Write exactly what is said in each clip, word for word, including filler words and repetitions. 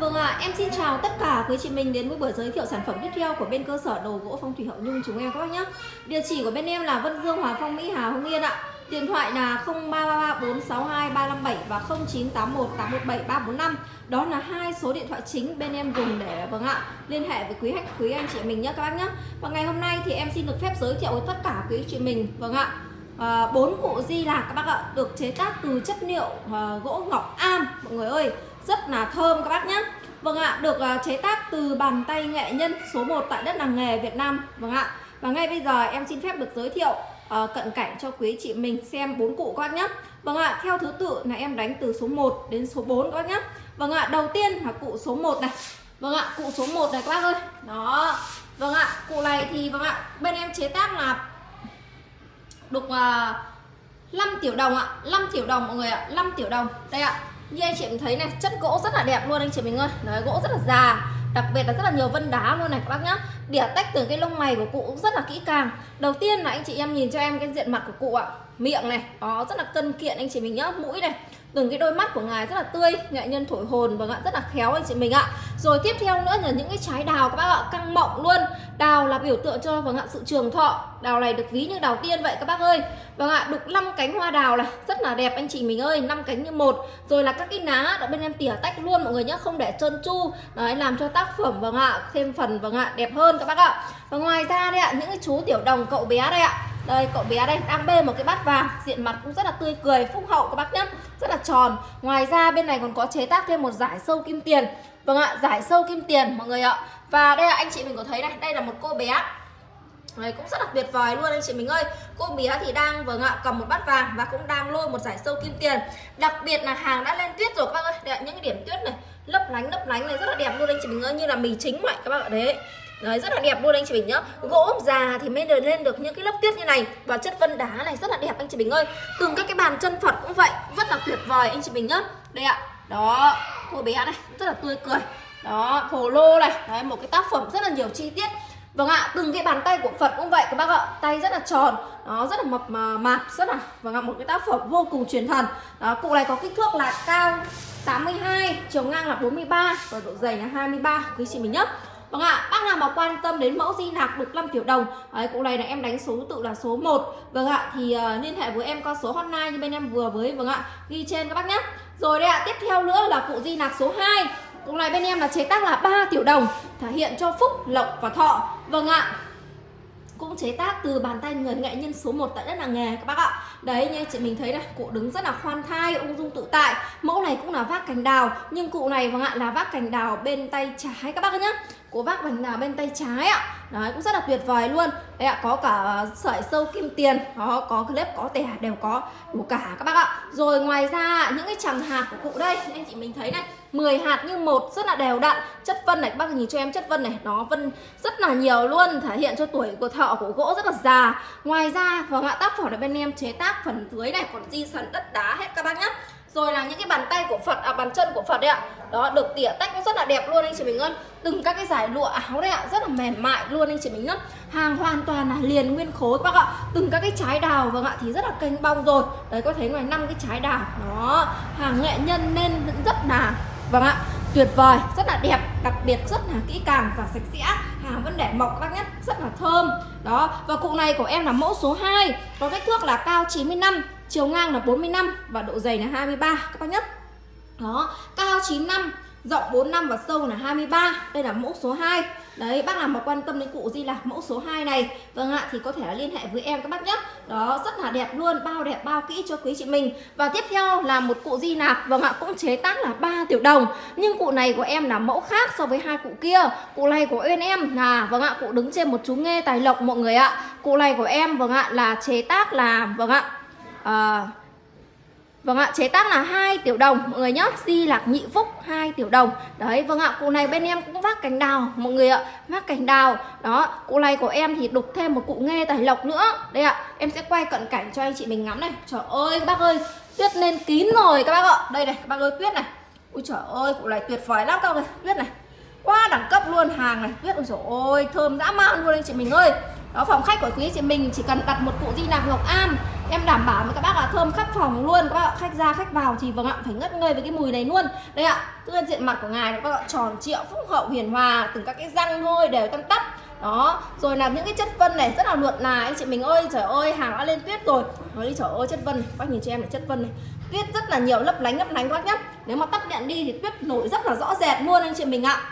Vâng ạ, à, em xin chào tất cả quý chị mình đến với buổi giới thiệu sản phẩm tiếp theo của bên cơ sở đồ gỗ Phong Thủy Hậu Nhung chúng em các bác nhé. Địa chỉ của bên em là Vân Dương, Hòa Phong, Mỹ Hà, Hưng Yên ạ. Điện thoại là không ba ba ba bốn sáu hai ba năm bảy và không chín tám một tám một bảy ba bốn năm. Đó là hai số điện thoại chính bên em dùng để vâng ạ liên hệ với quý khách quý anh chị mình nhé các bác nhé. Và ngày hôm nay thì em xin được phép giới thiệu với tất cả quý chị mình vâng ạ bốn à, cụ di lạc các bác ạ, được chế tác từ chất liệu à, gỗ ngọc am mọi người ơi, rất là thơm các bác nhé. Vâng ạ, được uh, chế tác từ bàn tay nghệ nhân số một tại đất làng nghề Việt Nam. Vâng ạ. Và ngay bây giờ em xin phép được giới thiệu uh, cận cảnh cho quý chị mình xem bốn cụ các bác nhé. Vâng ạ, theo thứ tự là em đánh từ số một đến số bốn các bác nhé. Vâng ạ, đầu tiên là cụ số một này. Vâng ạ, cụ số một này các bác ơi. Đó. Vâng ạ, cụ này thì vâng ạ, bên em chế tác là đục uh, năm tiểu đồng ạ, năm tiểu đồng mọi người ạ, năm tiểu đồng. Đây ạ. Như anh chị mình thấy này, chất gỗ rất là đẹp luôn anh chị mình ơi. Đấy, gỗ rất là già, đặc biệt là rất là nhiều vân đá luôn này các bác nhá. Đỉa tách từ cái lông mày của cụ cũng rất là kỹ càng. Đầu tiên là anh chị em nhìn cho em cái diện mặt của cụ ạ. Miệng này, đó rất là cân kiện anh chị mình nhá. Mũi này, từng cái đôi mắt của ngài rất là tươi, nghệ nhân thổi hồn và rất là khéo anh chị mình ạ. Rồi tiếp theo nữa là những cái trái đào các bác ạ, căng mọng luôn. Đào là biểu tượng cho vâng ạ sự trường thọ. Đào này được ví như đào tiên vậy các bác ơi. Vâng ạ, đục năm cánh hoa đào này, rất là đẹp anh chị mình ơi, năm cánh như một. Rồi là các cái lá đã bên em tỉa tách luôn mọi người nhé, không để trơn tru. Đấy, làm cho tác phẩm vâng ạ thêm phần vâng ạ đẹp hơn các bác ạ. Và ngoài ra đây ạ, những cái chú tiểu đồng cậu bé đây ạ. Đây, cậu bé đây đang bê một cái bát vàng, diện mặt cũng rất là tươi cười, phúc hậu các bác nhé, rất là tròn. Ngoài ra bên này còn có chế tác thêm một giải sâu kim tiền. Vâng ạ, giải sâu kim tiền mọi người ạ. Và đây là anh chị mình có thấy này, đây là một cô bé. Đấy, cũng rất là tuyệt vời luôn anh chị mình ơi. Cô bé thì đang vâng ạ cầm một bát vàng và cũng đang lôi một giải sâu kim tiền. Đặc biệt là hàng đã lên tuyết rồi các bác ơi. Đây, những cái điểm tuyết này lấp lánh lấp lánh này rất là đẹp luôn anh chị mình ơi, như là mì chính vậy các bác ạ. Đấy. Đấy, rất là đẹp luôn anh chị mình nhá. Gỗ già thì mới lên được những cái lớp tuyết như này. Và chất vân đá này rất là đẹp anh chị mình ơi. Từng các cái bàn chân Phật cũng vậy, rất là tuyệt vời anh chị mình nhá. Đây ạ. Đó, cô bé này rất là tươi cười. Đó, hồ lô này. Đấy, một cái tác phẩm rất là nhiều chi tiết. Vâng ạ, từng cái bàn tay của Phật cũng vậy các bác ạ. Tay rất là tròn, nó rất là mập mạp, rất là vâng ạ, một cái tác phẩm vô cùng truyền thần. Đó, cụ này có kích thước là cao tám mươi hai, chiều ngang là bốn mươi ba và độ dày là hai mươi ba quý chị mình nhé. Vâng ạ, bác nào mà quan tâm đến mẫu di lạc đục năm tiểu đồng, đấy, cụ này là em đánh số tự là số một. Vâng ạ, thì uh, liên hệ với em qua số hotline như bên em vừa với vâng ạ ghi trên các bác nhé. Rồi đây ạ, tiếp theo nữa là cụ di lạc số hai. Cụ này bên em là chế tác là ba tiểu đồng, thể hiện cho phúc, lộc và thọ. Vâng ạ, cũng chế tác từ bàn tay người nghệ nhân số một tại đất làng nghề các bác ạ. Đấy, như chị mình thấy này, cụ đứng rất là khoan thai, ung dung tự tại. Mẫu này cũng là vác cành đào, nhưng cụ này vâng ạ là vác cành đào bên tay trái các bác nhé. Cụ vác cành đào bên tay trái ạ. Đấy, cũng rất là tuyệt vời luôn. Đấy ạ, có cả sợi sâu kim tiền, đó, có clip, có tẻ, đều có đủ cả các bác ạ. Rồi ngoài ra những cái chằng hạt của cụ đây, anh chị mình thấy này, mười hạt như một, rất là đều đặn. Chất vân này, các bác nhìn cho em chất vân này, nó vân rất là nhiều luôn, thể hiện cho tuổi của thợ của gỗ rất là già. Ngoài ra, vâng ạ, tác phẩm ở bên em chế tác phần dưới này còn di sần đất đá hết các bác nhé. Rồi là những cái bàn tay của Phật, à bàn chân của Phật đấy ạ. Đó, được tỉa tách cũng rất là đẹp luôn anh chị mình ơi. Từng các cái giải lụa áo đấy ạ, rất là mềm mại luôn anh chị mình nhá. Hàng hoàn toàn là liền nguyên khối các bác ạ. Từng các cái trái đào vâng ạ thì rất là kênh bong rồi. Đấy, có thấy ngoài năm cái trái đào. Đó, hàng nghệ nhân nên rất là vâng ạ tuyệt vời, rất là đẹp, đặc biệt rất là kỹ càng và sạch sẽ. Hàng vẫn để mộc các bác nhé, rất là thơm. Đó, và cụ này của em là mẫu số hai, có kích thước là cao chín mươi lăm, chiều ngang là bốn mươi lăm và độ dày là hai mươi ba các bác nhé. Đó, cao chín mươi lăm, rộng bốn mươi lăm và sâu là hai mươi ba. Đây là mẫu số hai. Đấy, bác nào mà quan tâm đến cụ di lạc mẫu số hai này, vâng ạ, thì có thể là liên hệ với em các bác nhé. Đó, rất là đẹp luôn, bao đẹp bao kỹ cho quý chị mình. Và tiếp theo là một cụ di lạc, vâng ạ, cũng chế tác là ba tiểu đồng. Nhưng cụ này của em là mẫu khác so với hai cụ kia. Cụ này của bên em là vâng ạ, cụ đứng trên một chú nghê tài lộc mọi người ạ. Cụ này của em vâng ạ là chế tác là vâng ạ à, vâng ạ, chế tác là hai tiểu đồng mọi người nhá, di lạc nhị phúc hai tiểu đồng. Đấy, vâng ạ, cụ này bên em cũng vác cành đào mọi người ạ, vác cành đào. Đó, cụ này của em thì đục thêm một cụ nghê tài lộc nữa. Đây ạ, em sẽ quay cận cảnh cho anh chị mình ngắm này. Trời ơi các bác ơi, tuyết lên kín rồi các bác ạ. Đây này các bác ơi, tuyết này. Ui trời ơi, cụ này tuyệt vời lắm các bác ơi, tuyết này. Quá đẳng cấp luôn, hàng này, tuyết ôi trời ơi, thơm dã man luôn anh chị mình ơi. Đó, phòng khách của quý chị mình chỉ cần đặt một cụ di lạc ngọc am em đảm bảo với các bác là thơm khắp phòng luôn các bác ạ. Khách ra khách vào thì vâng ạ phải ngất ngây với cái mùi này luôn. Đây ạ, tức là diện mặt của ngài các bác ạ, tròn trịa, phúc hậu, hiền hòa, từng các cái răng thôi đều tăm tắp. Đó, rồi là những cái chất vân này rất là luộn là anh chị mình ơi, trời ơi, hàng đã lên tuyết rồi. Nói đi trời ơi, chất vân này, các bác nhìn cho em là chất vân này. Tuyết rất là nhiều, lấp lánh lấp lánh các bác nhá. Nếu mà tắt điện đi thì tuyết nổi rất là rõ rệt luôn anh chị mình ạ.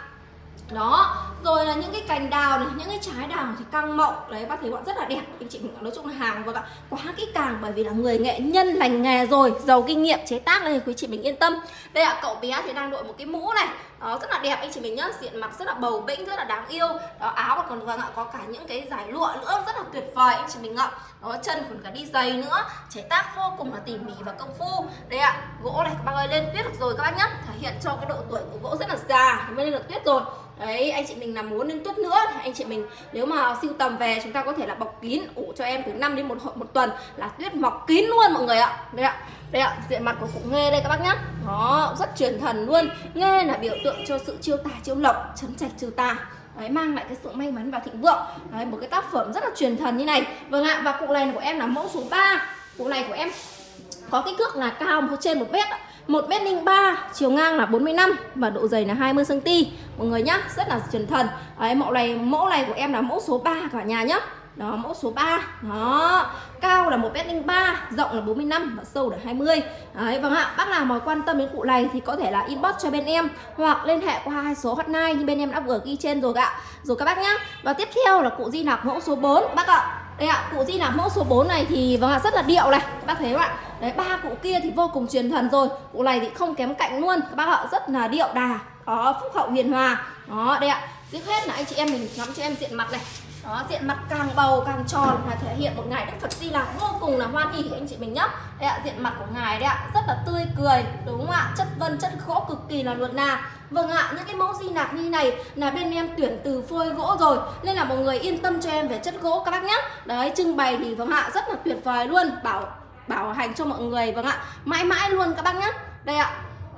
Đó, rồi là những cái cành đào này, những cái trái đào thì căng mọng. Đấy, bác thấy bọn rất là đẹp. Anh chị mình nói chung là hàng vâng ạ, quá kỹ càng bởi vì là người nghệ nhân lành nghề rồi, giàu kinh nghiệm chế tác này, quý chị mình yên tâm. Đây ạ, cậu bé thì đang đội một cái mũ này. Đó, rất là đẹp anh chị mình nhá, diện mặt rất là bầu bĩnh, rất là đáng yêu. Đó, áo còn vâng ạ, có cả những cái giải lụa nữa, rất là tuyệt vời anh chị mình ạ. Đó, chân còn cả đi giày nữa, chế tác vô cùng là tỉ mỉ và công phu. Đây ạ, gỗ này các bác ơi, lên tuyết được rồi các bác nhá, thể hiện cho cái độ tuổi của gỗ rất là già mới lên được tuyết rồi. Đấy, anh chị mình làm muốn lên tuyết nữa thì anh chị mình nếu mà sưu tầm về chúng ta có thể là bọc kín ủ cho em từ năm đến một một tuần là tuyết mọc kín luôn mọi người ạ. Đây ạ. Đây ạ, diện mặt của cụ Nghê đây các bác nhá. Đó, rất truyền thần luôn. Nghê là biểu tượng cho sự chiêu tài chiêu lộc, trấn trạch trừ tà. Đấy, mang lại cái sự may mắn và thịnh vượng. Đấy, một cái tác phẩm rất là truyền thần như này. Vâng ạ, và cụ này của em là mẫu số ba. Cụ này của em có kích thước là cao trên một mét, một mét linh ba, chiều ngang là bốn mươi lăm và độ dày là hai mươi xăng ti mét mọi người nhá, rất là truyền thần. Đấy, mẫu này mẫu này của em là mẫu số ba cả nhà nhá. Đó, mẫu số ba. Đó, cao là một mét linh ba, rộng là bốn mươi lăm và sâu là hai mươi. Đấy, vâng ạ, bác nào mà quan tâm đến cụ này thì có thể là inbox cho bên em hoặc liên hệ qua hai số hotline như bên em đã vừa ghi trên rồi ạ. Rồi các bác nhá. Và tiếp theo là cụ Di Nặc mẫu số bốn bác ạ. Đây ạ, cụ Di Nặc mẫu số bốn này thì vâng ạ rất là điệu này, các bác thấy không ạ? Đấy, ba cụ kia thì vô cùng truyền thần rồi, cụ này thì không kém cạnh luôn, các bác ạ, rất là điệu đà, có phúc hậu hiền hòa. Đó, đây ạ, trước hết là anh chị em mình ngắm cho em diện mặt này. Đó, diện mặt càng bầu càng tròn là thể hiện một ngài Đức Phật Di Lặc vô cùng là hoan hỉ anh chị mình nhá. Đây ạ, diện mặt của ngài đây ạ, rất là tươi cười, đúng không ạ? Chất vân chất gỗ cực kỳ là luận nà. Vâng ạ, những cái mẫu Di Lặc như này là bên em tuyển từ phôi gỗ rồi, nên là mọi người yên tâm cho em về chất gỗ các bác nhá. Đấy, trưng bày thì vâng ạ rất là tuyệt vời luôn, bảo bảo hành cho mọi người vâng ạ, mãi mãi luôn các bác nhá. Đây ạ,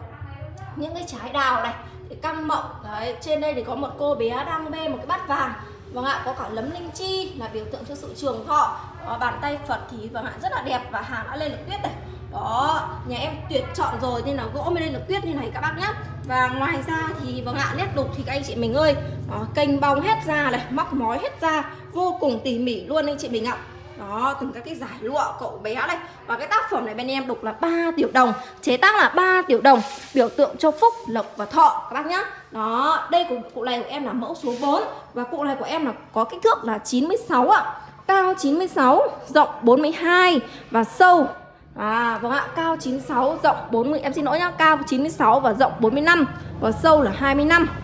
những cái trái đào này thì căng mọng. Đấy, trên đây thì có một cô bé đang bê một cái bát vàng. Vâng ạ, có cả lấm linh chi là biểu tượng cho sự trường thọ. Đó, bàn tay Phật thì vâng ạ rất là đẹp và hàng đã lên được tuyết này. Đó, nhà em tuyệt chọn rồi nên là gỗ mới lên được tuyết như này các bác nhá. Và ngoài ra thì vâng ạ, nét đục thì các anh chị mình ơi, đó, kênh bong hết ra này, móc mói hết ra, vô cùng tỉ mỉ luôn anh chị mình ạ. Đó, từng các cái giải lụa cậu bé này. Và cái tác phẩm này bên em đục là ba triệu đồng, chế tác là ba triệu đồng, biểu tượng cho phúc, lộc và thọ các bác nhá. Đó, đây của cụ này của em là mẫu số bốn. Và cụ này của em là có kích thước là chín mươi sáu ạ. Cao chín mươi sáu, rộng bốn mươi hai và sâu. À, vâng ạ, cao chín mươi sáu, rộng bốn mươi, em xin lỗi nhá, cao chín mươi sáu và rộng bốn mươi lăm và sâu là hai mươi lăm.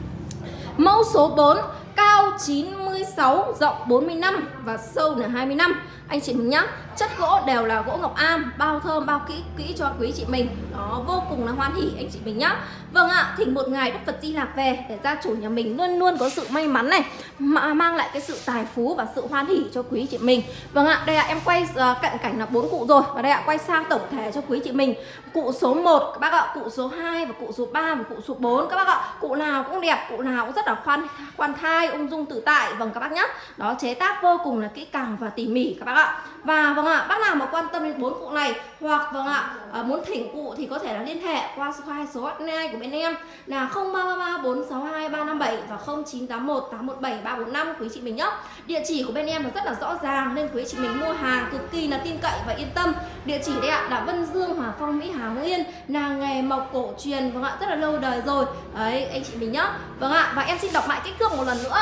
Mẫu số bốn, cao chín mươi sáu, rộng bốn mươi lăm và sâu là hai mươi lăm. Anh chị mình nhá, chất gỗ đều là gỗ ngọc am, bao thơm, bao kỹ kỹ cho quý chị mình. Đó, vô cùng là hoan hỉ anh chị mình nhá. Vâng ạ, thỉnh một ngày Đức Phật Di Lặc về để gia chủ nhà mình luôn luôn có sự may mắn này, mà mang lại cái sự tài phú và sự hoan hỉ cho quý chị mình. Vâng ạ, đây ạ, em quay uh, cận cảnh là bốn cụ rồi. Và đây ạ, quay sang tổng thể cho quý chị mình. Cụ số một các bác ạ, cụ số hai và cụ số ba và cụ số bốn các bác ạ. Cụ nào cũng đẹp, cụ nào cũng rất là khoan khoan thai, ung dung tự tại. Vâng các bác nhá. Đó, chế tác vô cùng là kỹ càng và tỉ mỉ các bác ạ. Và vâng ạ, bác nào mà quan tâm đến bốn cụ này hoặc vâng ạ uh, muốn thỉnh cụ thì có thể là liên hệ qua số hai số hotline của bên em là không ba ba ba bốn sáu hai ba năm bảy và không chín tám một tám một bảy ba bốn năm quý chị mình nhé. Địa chỉ của bên em là rất là rõ ràng nên quý chị mình mua hàng cực kỳ là tin cậy và yên tâm. Địa chỉ đây ạ là Vân Dương, Hòa Phong, Mỹ Hà, Hưng Yên, làng nghề mộc cổ truyền vâng ạ, rất là lâu đời rồi. Đấy anh chị mình nhé. Vâng ạ, và em xin đọc lại kích thước một lần nữa.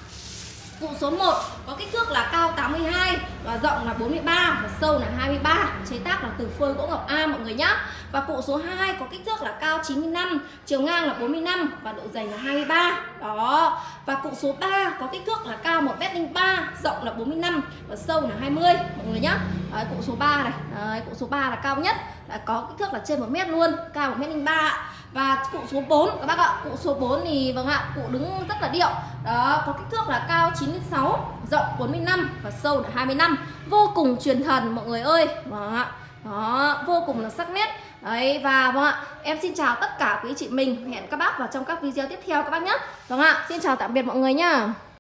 Cụ số một có kích thước là cao tám mươi hai và rộng là bốn mươi ba và sâu là hai mươi ba, chế tác là từ phôi gỗ ngọc am mọi người nhá. Và cụ số hai có kích thước là cao chín mươi lăm, chiều ngang là bốn mươi lăm và độ dày là hai mươi ba. Đó. Và cụ số ba có kích thước là cao một mét linh ba, rộng là bốn mươi lăm và sâu là hai mươi mọi người nhá. Đấy, cụ số ba này, đấy, cụ số ba là cao nhất, đã có kích thước là trên một mét luôn, cao một mét linh ba. Và cụ số bốn các bác ạ, cụ số bốn thì vâng ạ, cụ đứng rất là điệu. Đó, có kích thước là cao chín mươi sáu, rộng bốn mươi lăm và sâu là hai mươi lăm. Vô cùng truyền thần mọi người ơi. Vâng ạ. Đó, vô cùng là sắc nét. Đấy, và vâng ạ, em xin chào tất cả quý chị mình. Hẹn các bác vào trong các video tiếp theo các bác nhé. Vâng ạ, xin chào tạm biệt mọi người nhá.